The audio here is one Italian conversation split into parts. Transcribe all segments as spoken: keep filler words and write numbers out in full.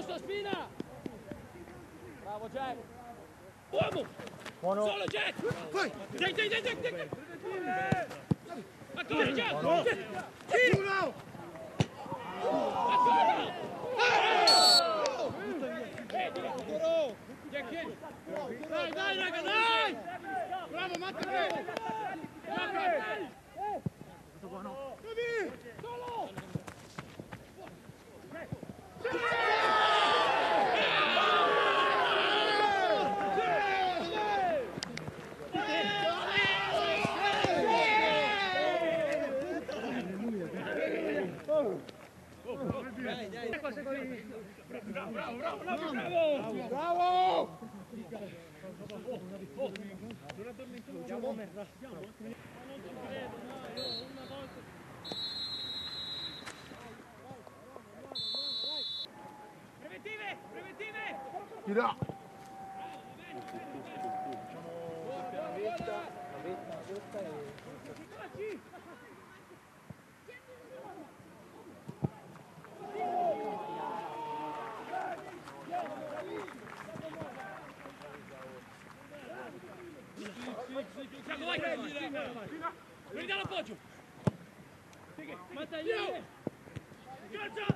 giusto, Spina! Bravo Jack! Uomo! Buono! Solo Jack! Vai! Jack, Jack, Jack, Jack, Jack! Ancora Jack! Buono! Sì! Ancora! Jack, chiedi! Dai, dai, raga, dai! Bravo, Matteo! Buono! Solo! Dai, dai. Bravo, bravo, bravo, bravo, bravo! Bravo! Non addormentiamo merda. Preventive, preventive! Tira! La vetta, la vetta, la vetta e... Tiago, vai! Vieni dall'appoggio! Matteo! Calcia!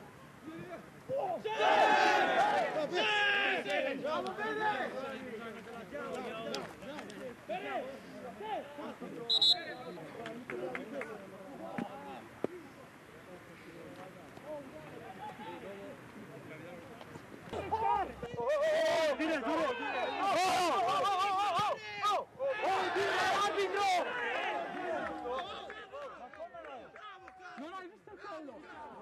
Bravo, bene! Dire, duro! Oh! Oh! Oh! Oh! Dire, arbitro! Non hai visto il collo?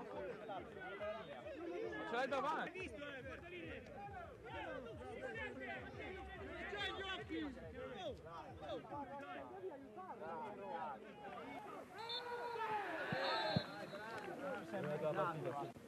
Ce l'hai davanti! C'hai gli occhi! Oh!